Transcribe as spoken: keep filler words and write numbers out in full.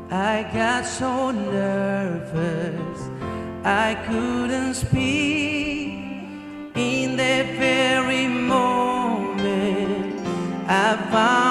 I got so nervous I couldn't speak. In that very moment I found